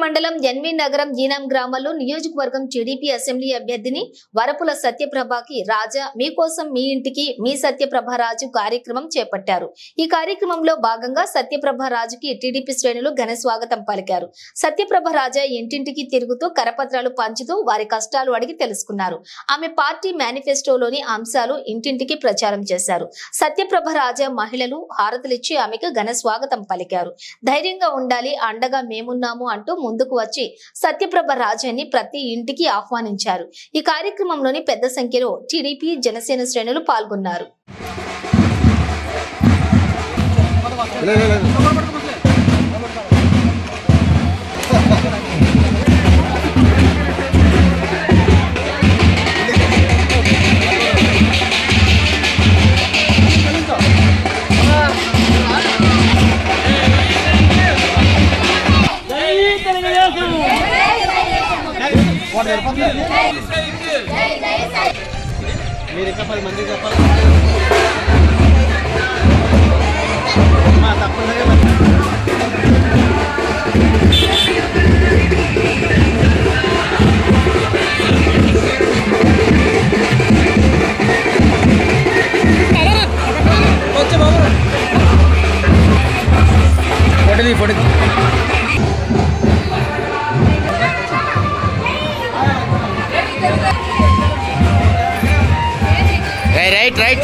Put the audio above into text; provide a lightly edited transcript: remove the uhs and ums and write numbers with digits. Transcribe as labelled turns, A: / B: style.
A: మండలం ఎన్వి నగరం జీనం గ్రామంలో నియోజకవర్గం టీడీపీ అసెంబ్లీ అభ్యర్థిని వరపుల సత్యప్రభకి రాజా మీకోసం మీ ఇంటికి మీ సత్యప్రభ రాజు కార్యక్రమం చేపట్టారు। ఈ కార్యక్రమంలో భాగంగా సత్యప్రభ రాజుకి టీడీపీ శ్రేణులు ఘన స్వాగతం పలికారు। సత్యప్రభ రాజా ఇంటింటికి తిరుగుతూ కరపత్రాలు పంచుతూ వారి కష్టాలు అడిగి తెలుసుకున్నారు। ఆమె పార్టీ మేనిఫెస్టోలోని అంశాలు ఇంటింటికి ప్రచారం చేశారు। సత్యప్రభ రాజా మహిళలు హారతులిచ్చి ఆమెకు ఘన స్వాగతం పలికారు। ధైర్యంగా ఉండాలి, అండగా మేమున్నాము అంటూ ముందుకు వచ్చి సత్యప్రభ రాజాని ప్రతి ఇంటికి ఆహ్వానించారు। ఈ కార్యక్రమంలోని పెద్ద సంఖ్యలో టీడీపీ జనసేన శ్రేణులు పాల్గొన్నారు।
B: मेरे कपल मंदिर कपल माता पर लगे बच्चे बाबू फोटो दी right